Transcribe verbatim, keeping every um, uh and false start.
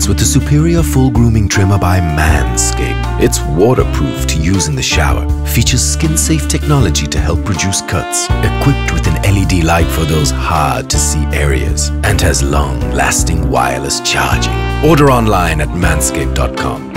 starts with the superior full grooming trimmer by Manscaped. It's waterproof to use in the shower, features SkinSafe Technology to help reduce cuts, equipped with an L E D light for those hard-to-see areas, and has long-lasting wireless charging. Order online at manscaped dot com.